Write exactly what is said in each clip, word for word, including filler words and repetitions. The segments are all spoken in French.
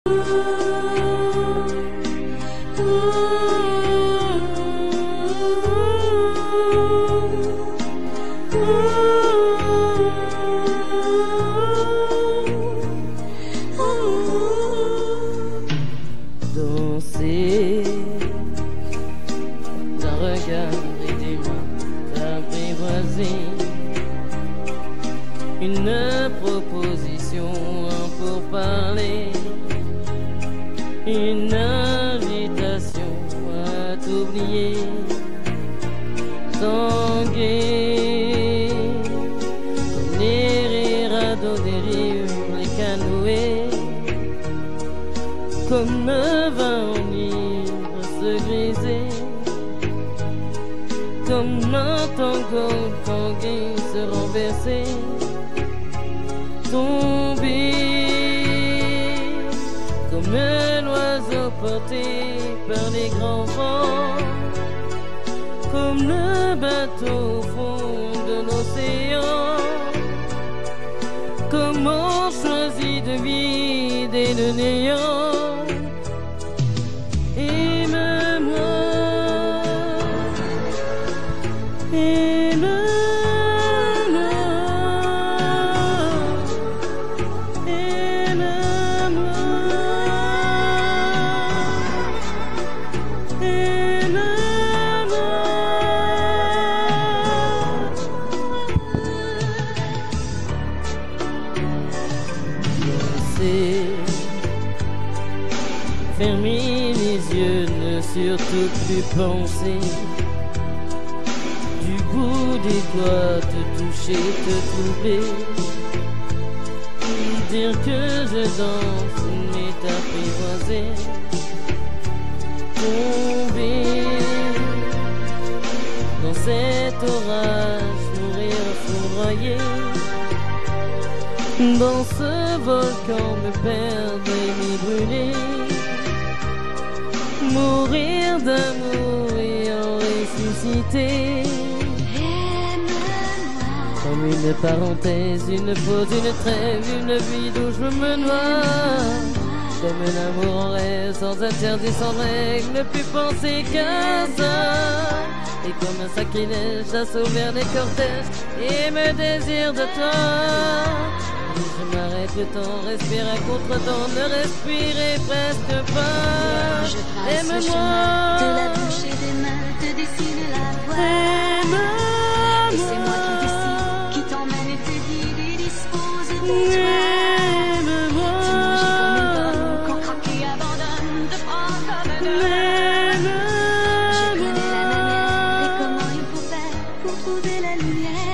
Danser d'un regard et des mains apprivoisées, une proposition pour parler, une invitation à t'oublier, tanguer comme les radeaux des rives, les canoës, comme un vin en ivre se griser, comme un tango tangué se renverser, tomber comme un oiseau porté par les grands vents, comme le bateau au fond de l'océan. Comment choisir de vider le néant? Aime-moi, aime-moi, aime-moi, aime-moi. Fermer les yeux, ne surtout plus penser, du bout des doigts te toucher, te troubler, dire que je danse mais t'apprivoiser, tomber dans cet orage, mourir foudroyé, dans ce volcan me perdre et m'y brûler, mourir d'amour et en ressusciter. Comme une parenthèse, une pause, une trêve, une vie d'où je me noie. Comme un amour en rêve, sans interdit, sans règle, ne plus penser qu'à ça. Et comme un sacrilège, j'assaut vers les cortèges et me désire de toi. Et je m'arrête le temps, respire à contre-temps, ne respirez presque pas. Je trace le chemin de la bouche et des mains, te dessine la voie. Aime-moi, et c'est moi qui décide, qui t'emmène et te guide et dispose de toi. aime-moi, Tu manges comme une bonne, qu'on craque et abandonne, te prends comme un homme. Je connais la manière et comment il faut faire pour trouver la lumière.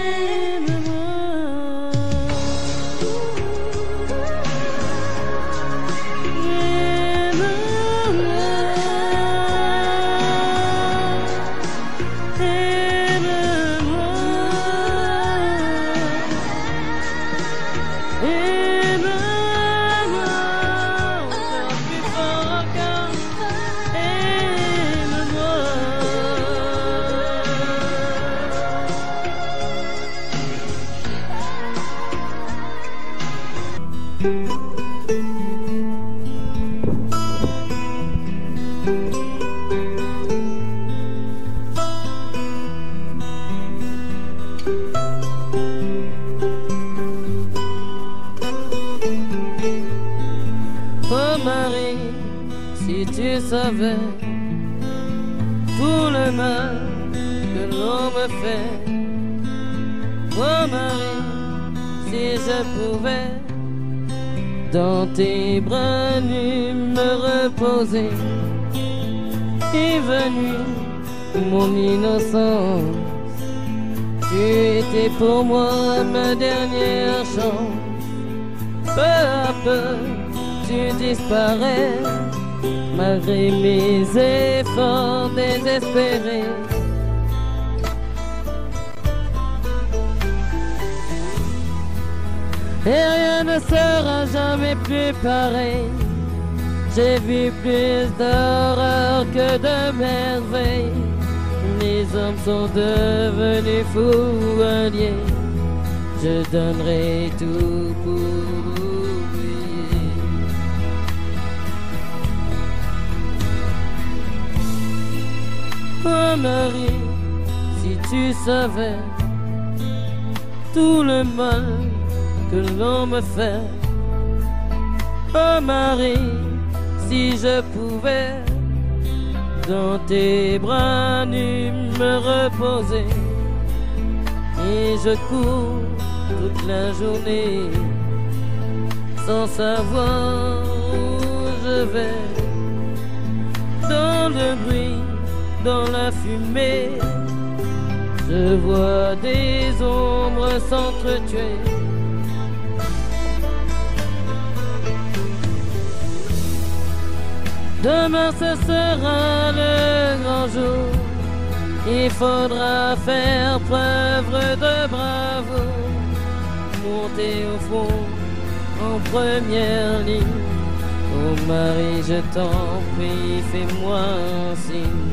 Oh Marie, si tu savais tout le mal que l'on me fait. Oh Marie, si je pouvais dans tes bras nus me reposer. Est venue mon innocence, tu étais pour moi ma dernière chance. Peu à peu tu disparais, malgré mes efforts désespérés. Et rien ne sera jamais plus pareil. J'ai vu plus d'horreur que de merveilles. Les hommes sont devenus fous alliés. Je donnerai tout pour oublier. Marie, si tu savais tout le mal que l'on me fait. Oh Marie, si je pouvais dans tes bras nus me reposer, et je cours toute la journée sans savoir où je vais. Dans le bruit, dans la fumée, je vois des ombres s'entretuer. Demain ce sera le grand jour, il faudra faire preuve de bravoure, monter au fond en première ligne. Oh Marie, je t'en prie, fais-moi un signe.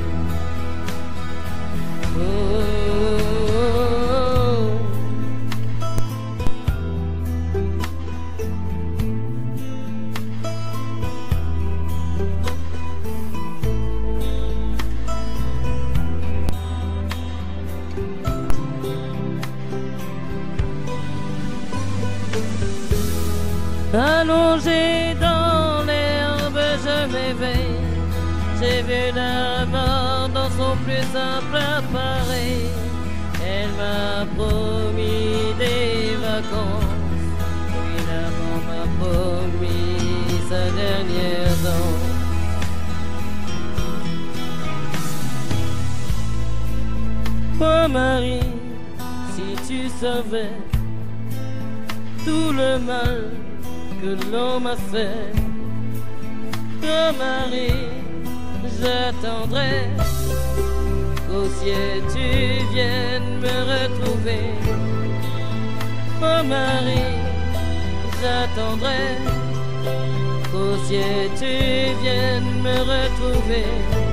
Oh, oh, oh. Allongé dans l'herbe, je m'éveille. J'ai vu la mort dans son plus simple appareil. Elle m'a promis des vacances, puis la mort m'a promis sa dernière danse. Oh Marie, si tu savais tout le mal que l'on m'a fait. Oh Marie, j'attendrai qu'au ciel tu viennes me retrouver. Oh Marie, j'attendrai qu'au ciel tu viennes me retrouver.